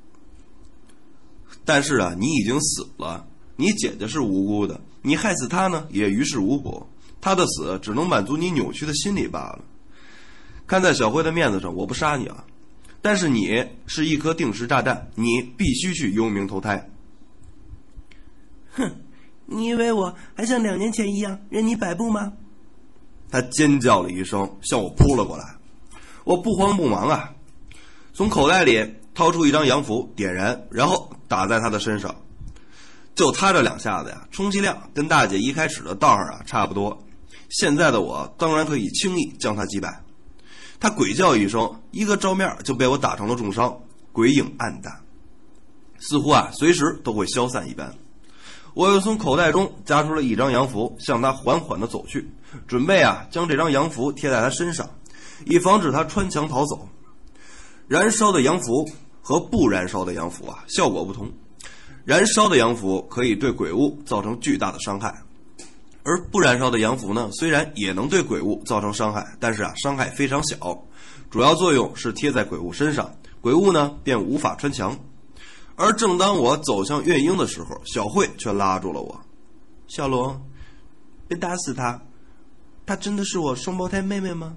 但是啊，你已经死了，你姐姐是无辜的，你害死她呢也于事无补，她的死只能满足你扭曲的心理罢了。看在小慧的面子上，我不杀你了，但是你是一颗定时炸弹，你必须去幽冥投胎。哼，你以为我还像两年前一样任你摆布吗？他尖叫了一声，向我扑了过来。我不慌不忙啊，从口袋里掏出一张洋符，点燃，然后打在他的身上。就他这两下子呀，充其量跟大姐一开始的道儿啊差不多。现在的我当然可以轻易将他击败。他鬼叫一声，一个照面就被我打成了重伤，鬼影暗淡，似乎啊随时都会消散一般。我又从口袋中夹出了一张洋符，向他缓缓地走去，准备啊将这张洋符贴在他身上，以防止他穿墙逃走。燃烧的洋符和不燃烧的洋符啊效果不同，燃烧的洋符可以对鬼物造成巨大的伤害，而不燃烧的洋符呢，虽然也能对鬼物造成伤害，但是啊伤害非常小，主要作用是贴在鬼物身上，鬼物呢便无法穿墙。而正当我走向月英的时候，小慧却拉住了我。小龙，别打死她，她真的是我双胞胎妹妹吗？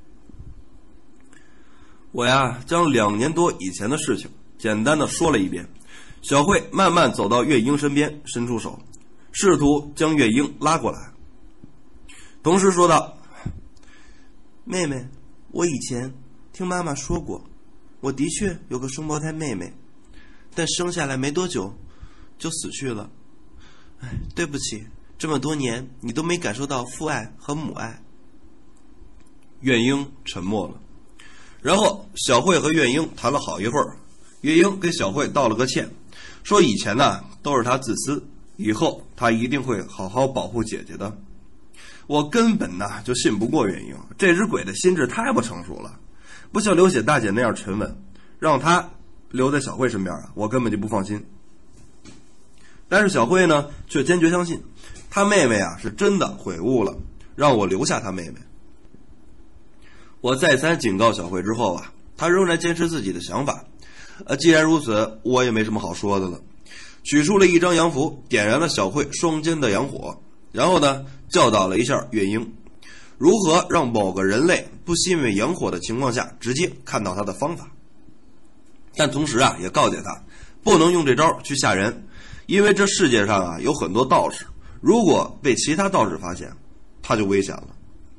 我呀将两年多以前的事情简单的说了一遍。小慧慢慢走到月英身边，伸出手试图将月英拉过来，同时说道：妹妹，我以前听妈妈说过，我的确有个双胞胎妹妹，但生下来没多久就死去了。哎，对不起，这么多年你都没感受到父爱和母爱。月英沉默了，然后小慧和月英谈了好一会儿。月英给小慧道了个歉，说以前呢都是她自私，以后她一定会好好保护姐姐的。我根本呢就信不过月英，这只鬼的心智太不成熟了，不像刘雪大姐那样沉稳，让她留在小慧身边啊，我根本就不放心。但是小慧呢却坚决相信她妹妹啊是真的悔悟了，让我留下她妹妹。我再三警告小慧之后啊，她仍然坚持自己的想法。呃，既然如此，我也没什么好说的了。取出了一张洋符，点燃了小慧双肩的洋火，然后呢教导了一下月英如何让某个人类不熄灭洋火的情况下直接看到他的方法。但同时啊也告诫他不能用这招去吓人，因为这世界上啊有很多道士，如果被其他道士发现，他就危险了。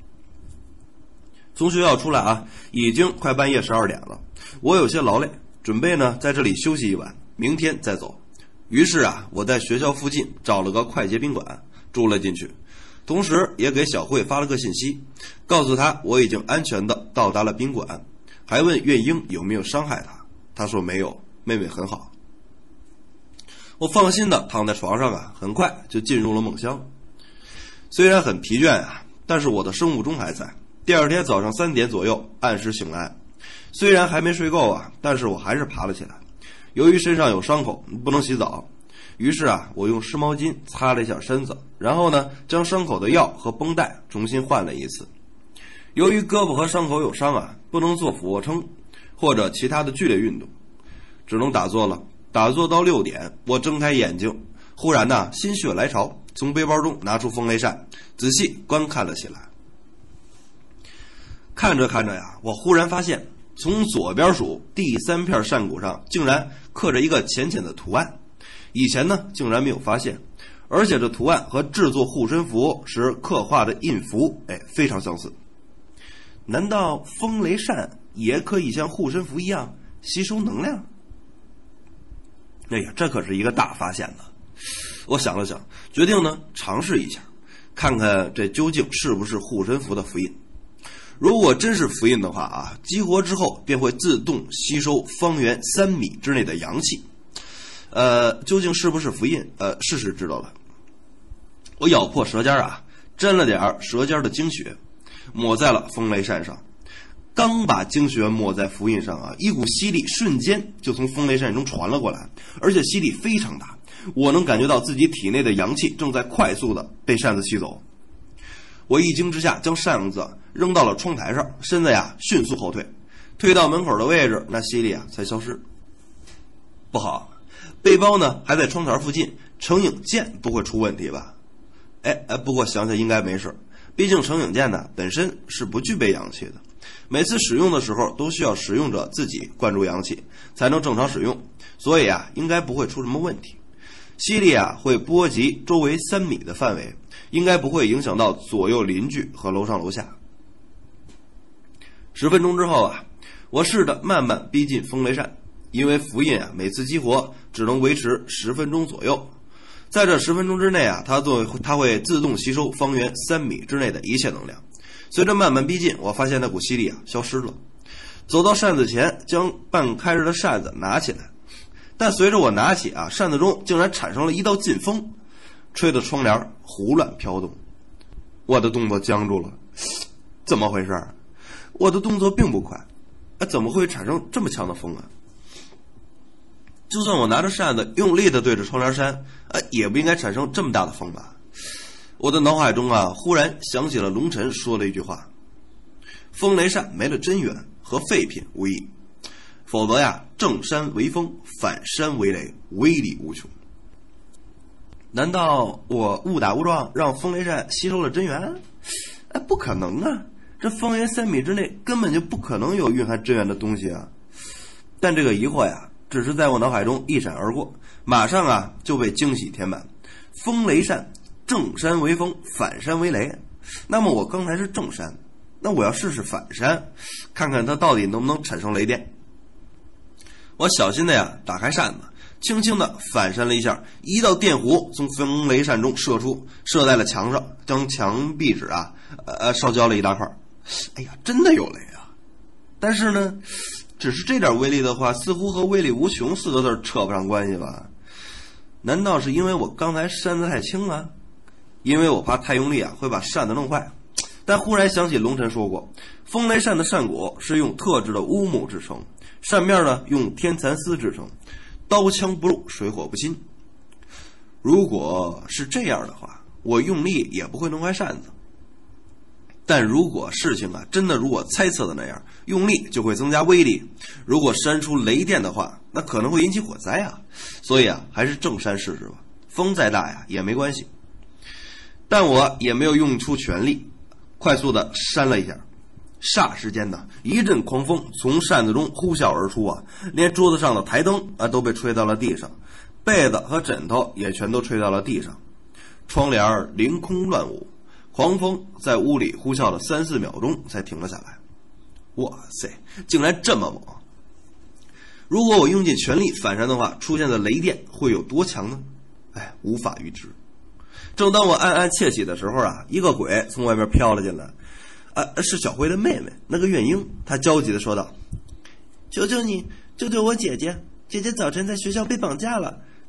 从学校出来啊，已经快半夜十二点了，我有些劳累，准备呢在这里休息一晚，明天再走。于是啊，我在学校附近找了个快捷宾馆住了进去，同时也给小慧发了个信息，告诉她我已经安全的到达了宾馆，还问月英有没有伤害她。她说没有，妹妹很好。 我放心的躺在床上啊，很快就进入了梦乡。虽然很疲倦啊，但是我的生物钟还在。第二天早上三点左右按时醒来，虽然还没睡够啊，但是我还是爬了起来。由于身上有伤口，不能洗澡，于是啊，我用湿毛巾擦了一下身子，然后呢，将伤口的药和绷带重新换了一次。由于胳膊和伤口有伤啊，不能做俯卧撑或者其他的剧烈运动，只能打坐了。打坐到六点，我睁开眼睛，忽然呢，心血来潮，从背包中拿出风雷扇，仔细观看了起来。看着看着呀，我忽然发现，从左边数第三片扇骨上竟然刻着一个浅浅的图案，以前呢竟然没有发现，而且这图案和制作护身符时刻画的印符，哎，非常相似。难道风雷扇也可以像护身符一样吸收能量？哎呀，这可是一个大发现呢！我想了想，决定呢尝试一下，看看这究竟是不是护身符的符印。如果真是符印的话啊，激活之后便会自动吸收方圆三米之内的阳气。呃，究竟是不是符印？呃，试试知道了。我咬破舌尖啊，沾了点舌尖的精血，抹在了风雷扇上。刚把精血抹在符印上啊，一股吸力瞬间就从风雷扇中传了过来，而且吸力非常大，我能感觉到自己体内的阳气正在快速的被扇子吸走。我一惊之下将扇子扔到了窗台上，身子呀迅速后退，退到门口的位置，那吸力啊才消失。不好，背包呢还在窗台附近，成影剑不会出问题吧？哎哎，不过想想应该没事，毕竟成影剑呢本身是不具备阳气的，每次使用的时候都需要使用者自己灌注阳气才能正常使用，所以啊应该不会出什么问题。吸力啊会波及周围三米的范围，应该不会影响到左右邻居和楼上楼下。十分钟之后啊，我试着慢慢逼近风雷扇，因为符印啊每次激活只能维持十分钟左右，在这十分钟之内啊，它作为它会自动吸收方圆三米之内的一切能量。随着慢慢逼近，我发现那股吸力啊消失了。走到扇子前，将半开着的扇子拿起来，但随着我拿起啊，扇子中竟然产生了一道劲风，吹得窗帘胡乱飘动。我的动作僵住了，怎么回事？我的动作并不快，啊，怎么会产生这么强的风啊？就算我拿着扇子用力的对着窗帘扇，啊，也不应该产生这么大的风吧？我的脑海中啊，忽然想起了龙晨说的一句话：风雷扇没了真元，和废品无异，否则呀，正山为风，反山为雷，威力无穷。难道我误打误撞让风雷扇吸收了真元？哎，不可能啊！这方圆三米之内根本就不可能有蕴含真元的东西啊！但这个疑惑呀，只是在我脑海中一闪而过，马上啊就被惊喜填满。风雷扇正山为风，反山为雷。那么我刚才是正山，那我要试试反山，看看它到底能不能产生雷电。我小心的呀打开扇子，轻轻的反扇了一下，一道电弧从风雷扇中射出，射在了墙上，将墙壁纸啊呃烧焦了一大块。哎呀，真的有雷啊！但是呢，只是这点威力的话，似乎和威力无穷四个字扯不上关系吧？难道是因为我刚才扇子太轻了？因为我怕太用力啊会把扇子弄坏。但忽然想起龙晨说过，风雷扇的扇骨是用特制的乌木制成，扇面呢用天蚕丝制成，刀枪不入，水火不侵。如果是这样的话，我用力也不会弄坏扇子。但如果事情啊真的如我猜测的那样，用力就会增加威力，如果扇出雷电的话，那可能会引起火灾啊。所以啊，还是正扇试试吧，风再大呀也没关系。但我也没有用出全力，快速的扇了一下，霎时间呢，一阵狂风从扇子中呼啸而出啊，连桌子上的台灯啊都被吹到了地上，被子和枕头也全都吹到了地上，窗帘凌空乱舞，狂风在屋里呼啸了三四秒钟才停了下来。哇塞，竟然这么猛！如果我用尽全力反扇的话，出现的雷电会有多强呢？哎，无法预知。正当我暗暗窃喜的时候啊，一个鬼从外面飘了进来，啊，是小辉的妹妹，那个月英。她焦急地说道：“求求你，救救我姐姐！姐姐早晨在学校被绑架了，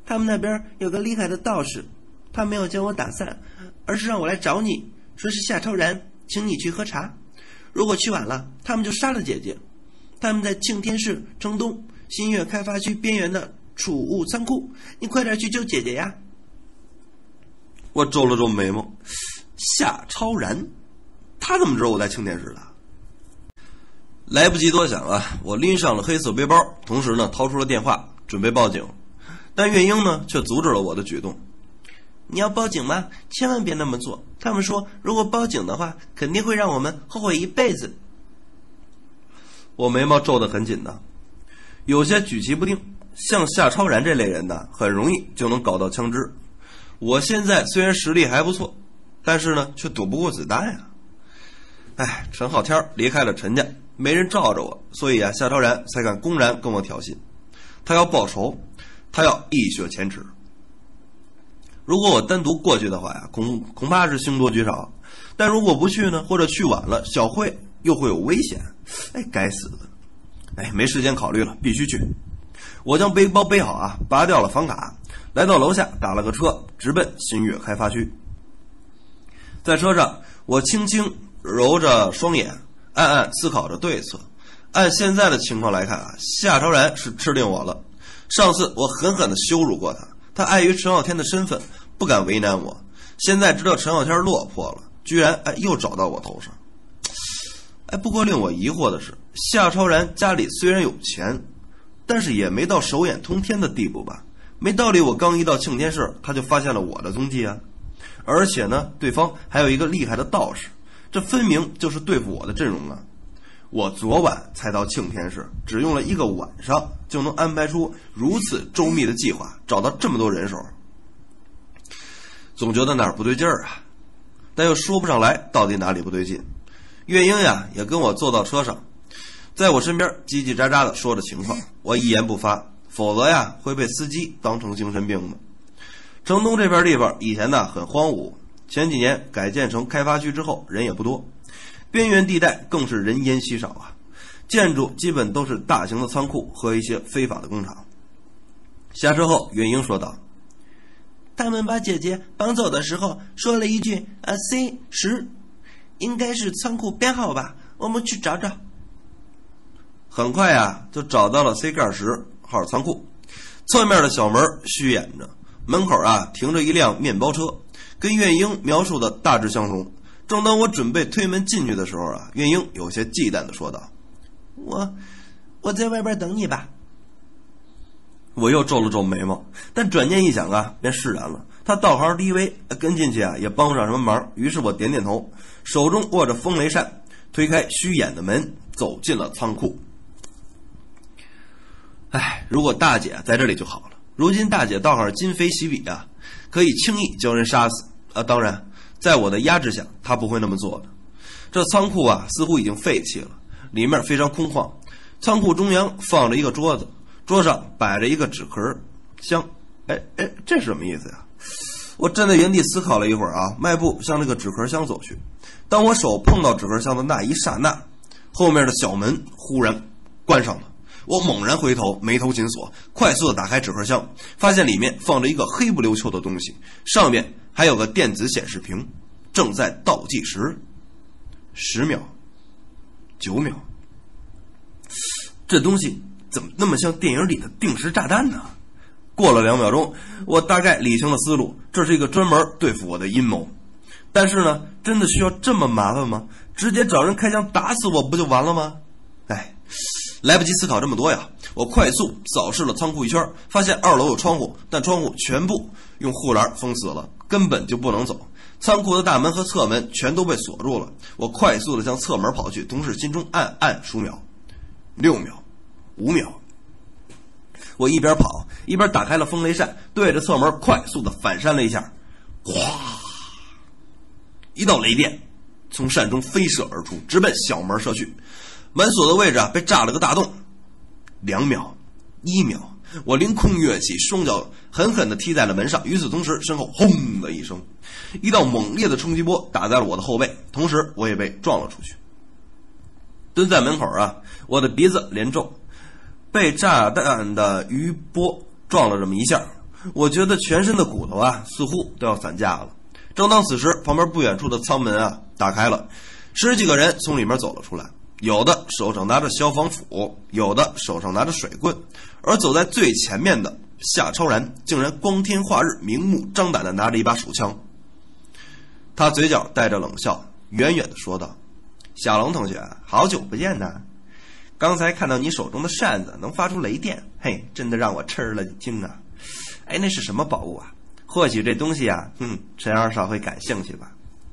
他们那边有个厉害的道士，他没有将我打散，而是让我来找你，说是夏超然请你去喝茶，如果去晚了，他们就杀了姐姐。他们在庆天市城东新月开发区边缘的储物仓库，你快点去救姐姐呀！
我皱了皱眉毛，夏超然，他怎么知道我在庆天市的？来不及多想啊，我拎上了黑色背包，同时呢掏出了电话，准备报警。但月英呢却阻止了我的举动。
你要报警吗？千万别那么做，他们说如果报警的话，肯定会让我们后悔一辈子。
我眉毛皱得很紧的，有些举棋不定。像夏超然这类人呢，很容易就能搞到枪支。我现在虽然实力还不错，但是呢却躲不过子弹呀。哎，陈浩天离开了陈家，没人罩着我，所以啊，夏超然才敢公然跟我挑衅。他要报仇，他要一雪前耻。如果我单独过去的话呀，恐恐怕是凶多吉少。但如果不去呢，或者去晚了，小慧又会有危险。哎，该死的！哎，没时间考虑了，必须去。我将背包背好啊，拔掉了房卡，来到楼下打了个车，直奔新月开发区。在车上，我轻轻揉着双眼，暗暗思考着对策。按现在的情况来看啊，夏超然是吃定我了。上次我狠狠地羞辱过他，他碍于陈浩天的身份，不敢为难我。现在知道陈浩天落魄了，居然哎又找到我头上。哎，不过令我疑惑的是，夏超然家里虽然有钱，但是也没到手眼通天的地步吧？没道理我刚一到庆天市，他就发现了我的踪迹啊！而且呢，对方还有一个厉害的道士，这分明就是对付我的阵容啊！我昨晚才到庆天市，只用了一个晚上就能安排出如此周密的计划，找到这么多人手，总觉得哪儿不对劲儿啊，但又说不上来到底哪里不对劲。月英呀也跟我坐到车上，在我身边叽叽喳喳的说着情况，我一言不发，否则呀会被司机当成精神病的。城东这片地方以前呢很荒芜，前几年改建成开发区之后人也不多，边缘地带更是人烟稀少啊，建筑基本都是大型的仓库和一些非法的工厂。下车后，月英说道：
他们把姐姐绑走的时候说了一句啊 C 十，应该是仓库编号吧，我们去找找。
很快呀就找到了 C 盖十号仓库，侧面的小门虚掩着，门口啊停着一辆面包车，跟月英描述的大致相同。正当我准备推门进去的时候啊，月英有些忌惮地说道：
我我在外边等你吧。
我又皱了皱眉毛，但转念一想啊，便释然了。他道行低微，跟进去啊也帮不上什么忙，于是我点点头，手中握着风雷扇，推开虚掩的门，走进了仓库。哎，如果大姐在这里就好了。如今大姐道行今非昔比啊，可以轻易将人杀死啊。当然，在我的压制下，她不会那么做的。这仓库啊，似乎已经废弃了，里面非常空旷。仓库中央放着一个桌子，桌上摆着一个纸壳箱。哎哎，这是什么意思呀？我站在原地思考了一会儿啊，迈步向这个纸壳箱走去。当我手碰到纸壳箱的那一刹那，后面的小门忽然关上了。我猛然回头，眉头紧锁，快速的打开纸壳箱，发现里面放着一个黑不溜秋的东西，上面还有个电子显示屏，正在倒计时。十秒，九秒，这东西怎么那么像电影里的定时炸弹呢？过了两秒钟，我大概理清了思路，这是一个专门对付我的阴谋。但是呢，真的需要这么麻烦吗？直接找人开枪打死我不就完了吗？哎，来不及思考这么多呀！我快速扫视了仓库一圈，发现二楼有窗户，但窗户全部用护栏封死了，根本就不能走。仓库的大门和侧门全都被锁住了。我快速的向侧门跑去，同时心中暗暗数秒：六秒，五秒。我一边跑一边打开了风雷扇，对着侧门快速的反扇了一下，哗！一道雷电从扇中飞射而出，直奔小门射去。门锁的位置啊被炸了个大洞。两秒，一秒，我凌空跃起，双脚狠狠地踢在了门上。与此同时，身后轰的一声，一道猛烈的冲击波打在了我的后背，同时我也被撞了出去。蹲在门口啊，我的鼻子连皱，被炸弹的余波撞了这么一下。 我觉得全身的骨头啊，似乎都要散架了。正当此时，旁边不远处的舱门啊打开了，十几个人从里面走了出来，有的手上拿着消防斧，有的手上拿着水棍，而走在最前面的夏超然竟然光天化日、明目张胆地拿着一把手枪。他嘴角带着冷笑，远远地说道：“小龙同学，好久不见呐！刚才看到你手中的扇子能发出雷电，嘿，真的让我吃了一惊啊！哎，那是什么宝物啊？或许这东西啊，嗯，陈二少会感兴趣吧。”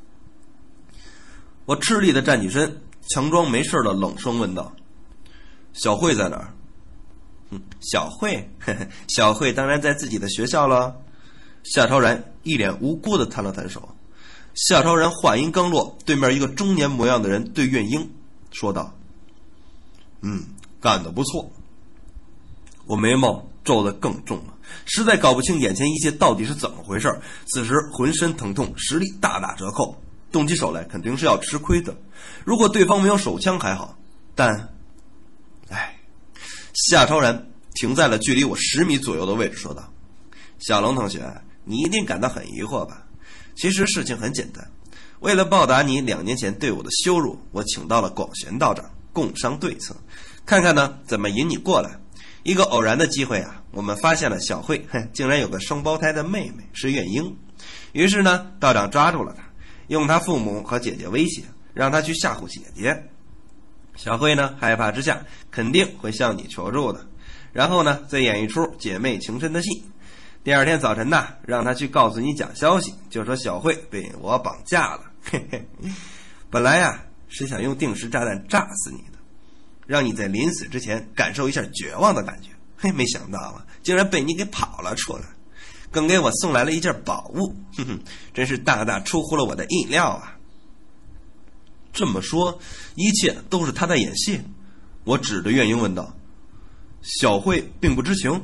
我吃力地站起身，强装没事的冷声问道：“小慧在哪儿？”“嗯，小慧，呵呵，小慧当然在自己的学校了。”夏超然一脸无辜地摊了摊手。夏超然话音刚落，对面一个中年模样的人对苑英说道：“嗯，干得不错。”我眉毛皱得更重了，实在搞不清眼前一切到底是怎么回事。此时浑身疼痛，实力大打折扣，动起手来肯定是要吃亏的。如果对方没有手枪还好，但，唉，夏超然停在了距离我十米左右的位置，说道：“小龙同学，你一定感到很疑惑吧？其实事情很简单，为了报答你两年前对我的羞辱，我请到了广玄道长共商对策，看看呢怎么引你过来。一个偶然的机会啊，我们发现了小慧竟然有个双胞胎的妹妹是苑英，于是呢道长抓住了她，用她父母和姐姐威胁，让她去吓唬姐姐。小慧呢害怕之下肯定会向你求助的，然后呢再演一出姐妹情深的戏。第二天早晨呐，让她去告诉你讲消息，就说小慧被我绑架了。嘿嘿，本来呀是想用定时炸弹炸死你的，让你在临死之前感受一下绝望的感觉。嘿，没想到啊，竟然被你给跑了出来，更给我送来了一件宝物。哼哼，真是大大出乎了我的意料啊！这么说，一切都是他在演戏？我指着苑英问道：“小慧并不知情？”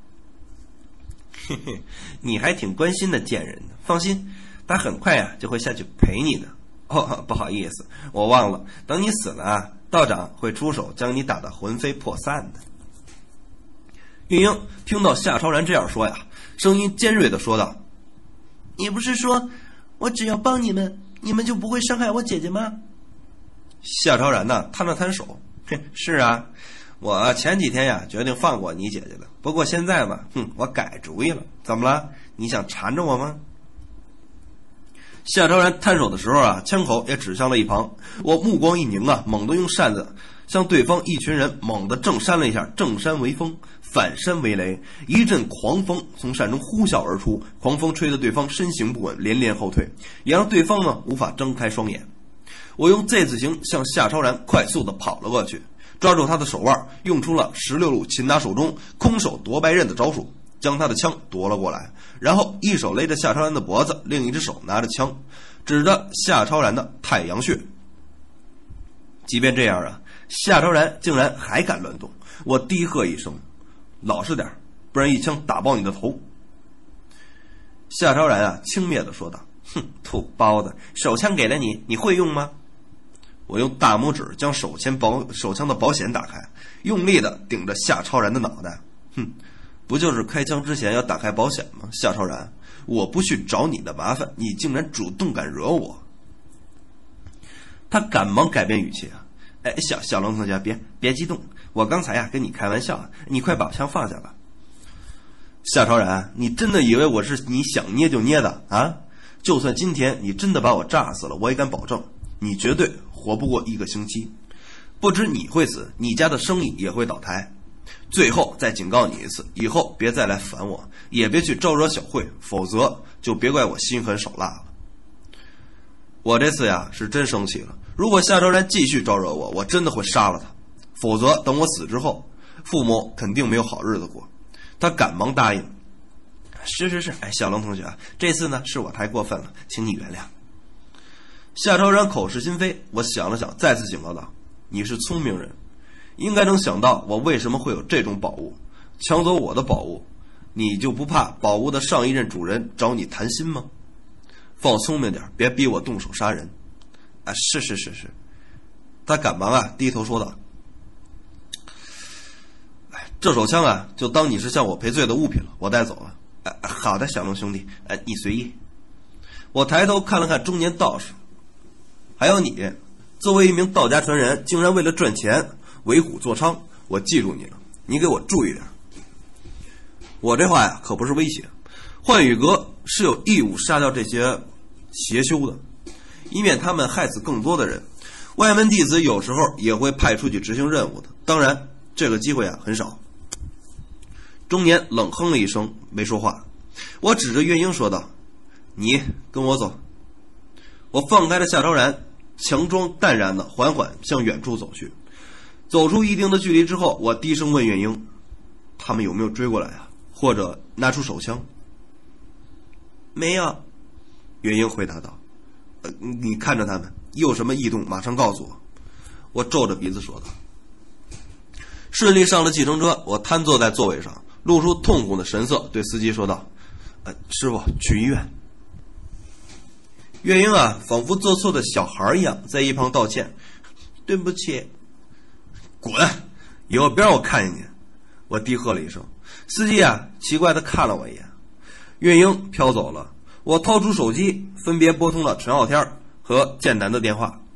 嘿嘿，你还挺关心的贱人的。放心，他很快呀、啊、就会下去陪你的。哦，不好意思，我忘了，等你死了啊，道长会出手将你打得魂飞魄散的。云英听到夏超然这样说呀，声音尖锐地说道：“
你不是说我只要帮你们，你们就不会伤害我姐姐吗？”
夏超然呢摊了摊手：“哼，是啊，我前几天呀决定放过你姐姐的，不过现在嘛，哼，我改主意了。怎么了？你想缠着我吗？”夏超然摊手的时候啊，枪口也指向了一旁。我目光一凝啊，猛地用扇子向对方一群人猛地正扇了一下，正扇为风，反扇为雷，一阵狂风从扇中呼啸而出，狂风吹得对方身形不稳，连连后退，也让对方呢无法睁开双眼。我用 Z 字形向夏超然快速地跑了过去，抓住他的手腕，用出了十六路擒拿手中空手夺白刃的招数，将他的枪夺了过来，然后一手勒着夏超然的脖子，另一只手拿着枪指着夏超然的太阳穴。即便这样啊，夏超然竟然还敢乱动。我低喝一声：“老实点，不然一枪打爆你的头。”夏超然啊轻蔑地说道：“哼，土包子，手枪给了你，你会用吗？”我用大拇指将手枪保手枪的保险打开，用力地顶着夏超然的脑袋。哼，不就是开枪之前要打开保险吗？夏超然，我不去找你的麻烦，你竟然主动敢惹我！他赶忙改变语气啊，哎，小小龙同学，别别激动，我刚才呀跟你开玩笑，你快把枪放下吧。夏超然，你真的以为我是你想捏就捏的啊？就算今天你真的把我炸死了，我也敢保证，你绝对活不过一个星期。不止你会死，你家的生意也会倒台。最后再警告你一次，以后别再来烦我，也别去招惹小慧，否则就别怪我心狠手辣了。我这次呀是真生气了，如果夏超然继续招惹我，我真的会杀了他，否则等我死之后，父母肯定没有好日子过。他赶忙答应：“是是是，哎，小龙同学，这次呢是我太过分了，请你原谅。”夏超然口是心非，我想了想，再次警告道：“你是聪明人，应该能想到我为什么会有这种宝物，抢走我的宝物，你就不怕宝物的上一任主人找你谈心吗？放聪明点，别逼我动手杀人。”啊，是是是是。他赶忙啊低头说道：“哎，这手枪啊，就当你是向我赔罪的物品了，我带走了。 呃、好的，小龙兄弟，呃，你随意。我抬头看了看中年道士，还有你，作为一名道家传人，竟然为了赚钱为虎作伥，我记住你了，你给我注意点。我这话呀，可不是威胁。幻羽阁是有义务杀掉这些邪修的，以免他们害死更多的人。外门弟子有时候也会派出去执行任务的，当然这个机会啊很少。中年冷哼了一声，没说话。我指着月英说道：“你跟我走。”我放开了夏超然，强装淡然的缓缓向远处走去。走出一定的距离之后，我低声问月英：“他们有没有追过来啊？或者拿出手枪？”“
没有。”
月英回答道。呃，你看着他们，一有什么异动马上告诉我。我皱着鼻子说道。顺利上了计程车，我瘫坐在座位上，露出痛苦的神色，对司机说道：“呃，师傅，去医院。”月英啊，仿佛做错的小孩一样，在一旁道歉：“
对不起。”“
滚！以后别让我看见你。”我低喝了一声。司机啊，奇怪地看了我一眼。月英飘走了。我掏出手机，分别拨通了陈傲天和剑南的电话。